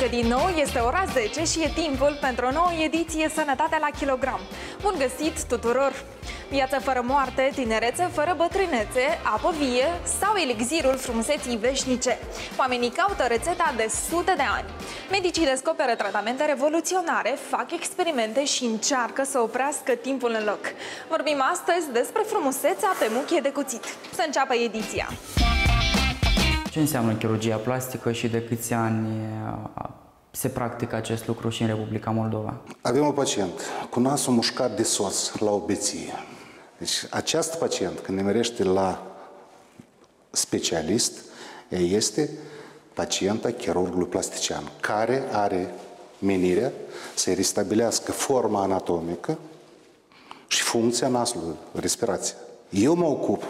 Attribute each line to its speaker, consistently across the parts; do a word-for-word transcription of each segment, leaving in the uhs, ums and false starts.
Speaker 1: din nou, este ora zece și e timpul pentru o nouă ediție Sănătate la kilogram. Bun găsit tuturor! Viață fără moarte, tinerețe fără bătrânețe, apă vie sau elixirul frumuseții veșnice. Oamenii caută rețeta de sute de ani. Medicii descoperă tratamente revoluționare, fac experimente și încearcă să oprească timpul în loc. Vorbim astăzi despre frumusețea pe muchie de cuțit. Să înceapă ediția!
Speaker 2: Ce înseamnă chirurgia plastică și de câți ani se practică acest lucru și în Republica Moldova?
Speaker 3: Avem un pacient cu nasul mușcat de soț la obeție. Deci acest pacient, când ne merește la specialist, ea este pacienta chirurgului plastician, care are menirea să restabilească forma anatomică și funcția nasului, respirația. Eu mă ocup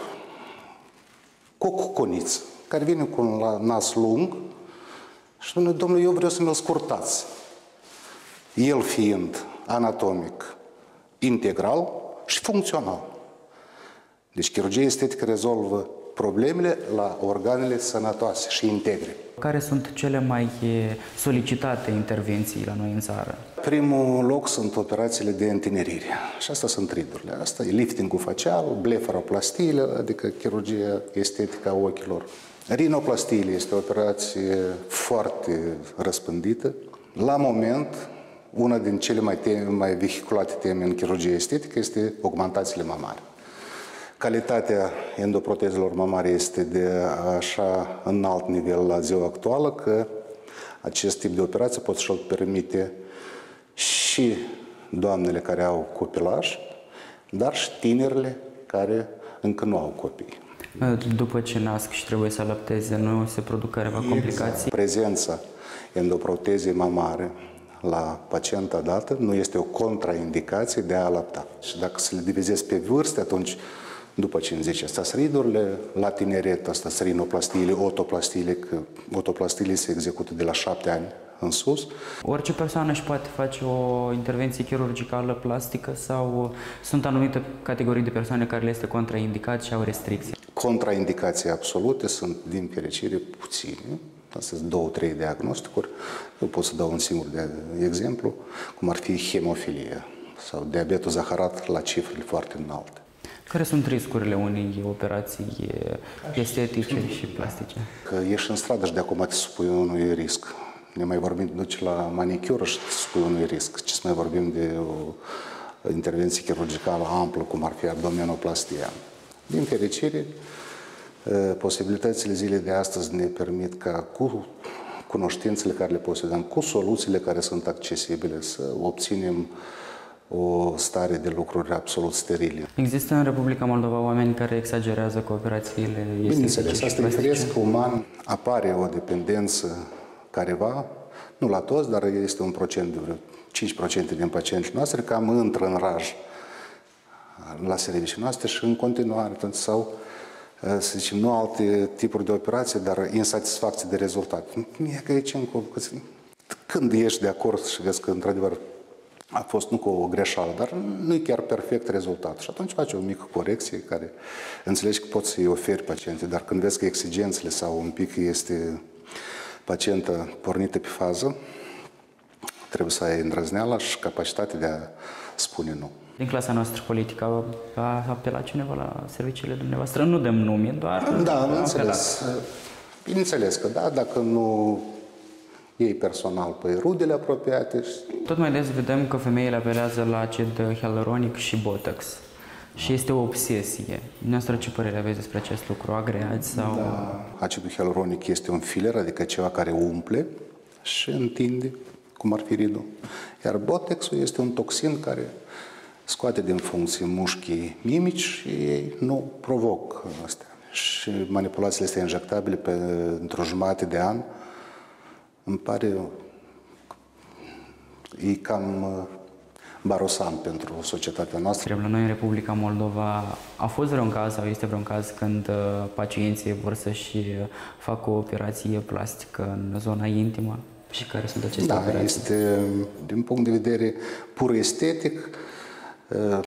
Speaker 3: cu o cuconiță, care vine cu un nas lung și spune, domnule, eu vreau să mi-l scurtați. El fiind anatomic integral și funcțional. Deci chirurgia estetică rezolvă problemele la organele sănătoase și integre.
Speaker 2: Care sunt cele mai solicitate intervenții la noi în țară?
Speaker 3: Primul loc sunt operațiile de întinerire. Și asta sunt ridurile. Asta e liftingul facial, blefaroplastiile, adică chirurgia estetică a ochilor. Rinoplastiile este o operație foarte răspândită. La moment, una din cele mai, teme, mai vehiculate teme în chirurgia estetică este augmentațiile mamare. Calitatea endoprotezelor mamare este de așa înalt nivel la ziua actuală că acest tip de operație pot să-și permite și doamnele care au copilaj, dar și tinerile care încă nu au copii.
Speaker 2: După ce nasc și trebuie să alăpteze, nu se produc careva complicații?
Speaker 3: Exact. Prezența endoprotezei mamare la pacienta dată nu este o contraindicație de a alăpta. Și dacă se le divizezi pe vârste, atunci după cincizeci, astea sunt ridurile, la tineret, astea sunt rinoplastiile, otoplastiile, că otoplastiile se execută de la șapte ani în sus.
Speaker 2: Orice persoană își poate face o intervenție chirurgicală plastică sau sunt anumite categorii de persoane care le este contraindicat și au restricții?
Speaker 3: Contraindicații absolute sunt, din fericire, puține. Astea sunt două, trei diagnosticuri. Eu pot să dau un singur de exemplu, cum ar fi hemofilia sau diabetul zaharat la cifrele foarte înalte.
Speaker 2: Care sunt riscurile unei operații estetice și plastice?
Speaker 3: Că ieși în stradă și de acum te supui unui risc. Ne mai vorbim de duci la manicură și te supui unui risc. Ce să mai vorbim de o intervenție chirurgicală amplă, cum ar fi abdominoplastia. Din fericire, posibilitățile zilei de astăzi ne permit ca cu cunoștințele care le posedăm, cu soluțiile care sunt accesibile, să obținem o stare de lucruri absolut sterile.
Speaker 2: Există în Republica Moldova oameni care exagerează cu operațiile estetice?
Speaker 3: Bineînțeles, asta e firesc uman. Apare o dependență careva, nu la toți, dar este un procent de vreo cinci la sută din pacienții noastre, cam intră în raj la servicii noastre și în continuare, sau să zicem, nu alte tipuri de operație, dar insatisfacție de rezultat. Mie că aici încă, când ești de acord și vezi că într-adevăr a fost nu cu o greșeală, dar nu e chiar perfect rezultat. Și atunci faci o mică corecție care înțelegi că poți să-i oferi paciente, dar când vezi că exigențele sau un pic este pacienta pornită pe fază, trebuie să ai îndrăzneala și capacitatea de a spune nu.
Speaker 2: Din clasa noastră politică a apelat cineva la serviciile dumneavoastră? Nu dăm nume, doar
Speaker 3: da, bineînțeles. Bineînțeles că da, dacă nu ei personal pe rudele apropiate.
Speaker 2: Tot mai des vedem că femeile apelează la acid hialuronic și botox. Și este o obsesie. Dumneavoastră, ce părere aveți despre acest lucru? Agreați sau...
Speaker 3: Da. Acidul hialuronic este un filler, adică ceva care umple și întinde, cum ar fi ridul. Iar botoxul este un toxin care scoate din funcție mușchii mimici și ei nu provoc astea. Și manipulațiile astea injectabile pe într-o jumătate de an îmi pare e cam barosam pentru societatea noastră.
Speaker 2: La noi în Republica Moldova a fost vreun caz sau este vreun caz când pacienții vor să-și facă o operație plastică în zona intimă? Și care sunt aceste
Speaker 3: da,
Speaker 2: operații?
Speaker 3: Este, din punct de vedere pur estetic,